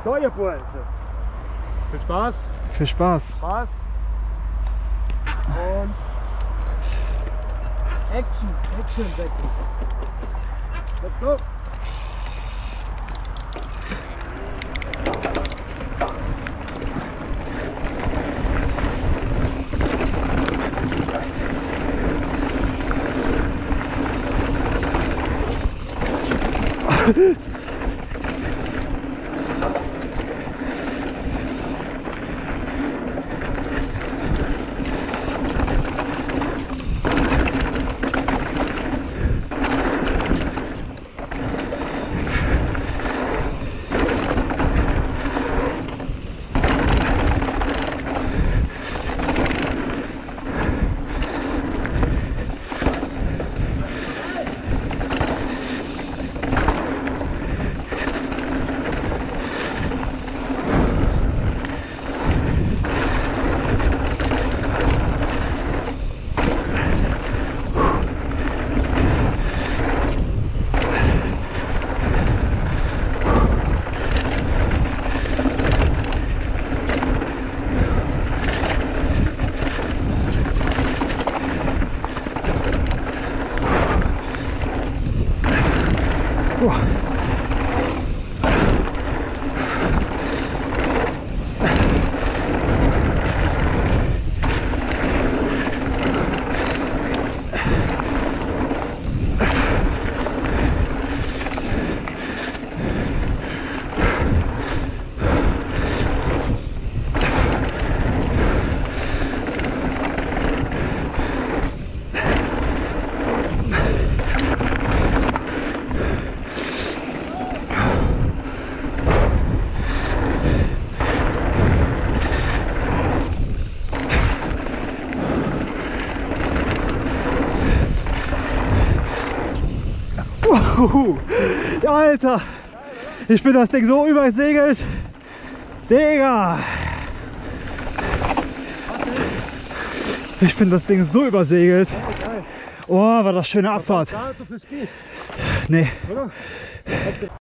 So, ihr Bursche. Viel Spaß. Viel Spaß. Spaß. Und Action. Action, Action. Let's go. Ja, Alter, ich bin das Ding so übersegelt. Digga! Ich bin das Ding so übersegelt. Oh, war das schöne Abfahrt. Gar nicht so viel Speed, Nee. oder?